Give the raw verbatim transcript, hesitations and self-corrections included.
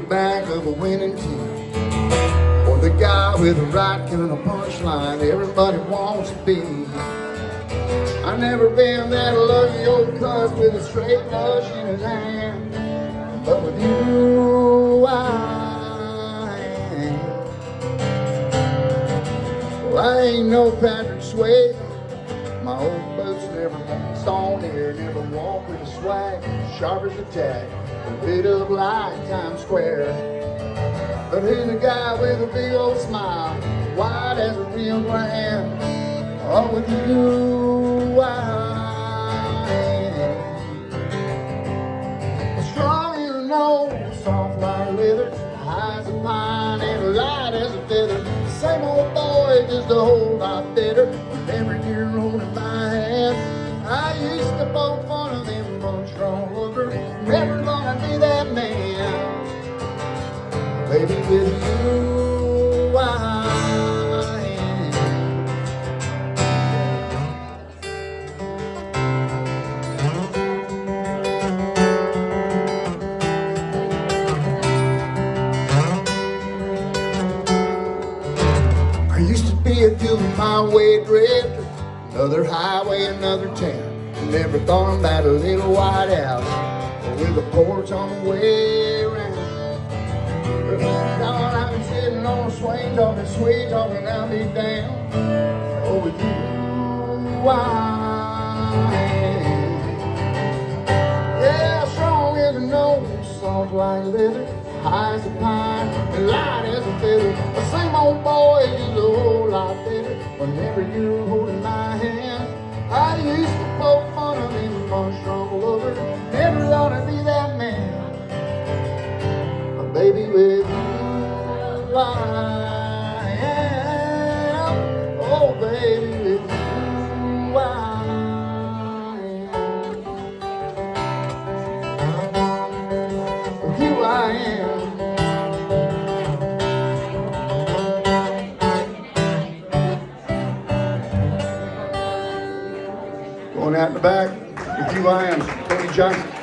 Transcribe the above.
back of a winning team, or the guy with the right kind of punchline everybody wants to be. I never been that lucky old cuss with a straight flush in his hand, but with you I am. Well, I ain't no Patrick Swayze. My old boots never walked on air, never walked with a swag sharp as a tack, a bit of light Times Square. But who's the guy with a big old smile, white as a real grand? Oh, with you I am. Strong as a nose, soft like leather, high as a pine and light as a feather. Same old boy, just a whole lot better. Whenever you're holding my hand, I used to poke fun of them bunch rollers. Never gonna be that man. Baby, with you I am. I used to be a two-mile-way drifter, another highway, another town. Never thought about a little white house with a porch on the way around. But now I've been sitting on a swing, talking sweet, talking I'll be down. Oh, with you I am. Yeah, strong as a nose, soft like leather, high as a pine, and light as a feather. The same old boy is a whole lot better. Whenever you're holding my hand, I used to poke fun of him on struggle over. Never thought I'd be that man. But baby, with you I am. Oh, baby, with you I am. With you I am. Going out in the back, with you I am, Tony Johnson.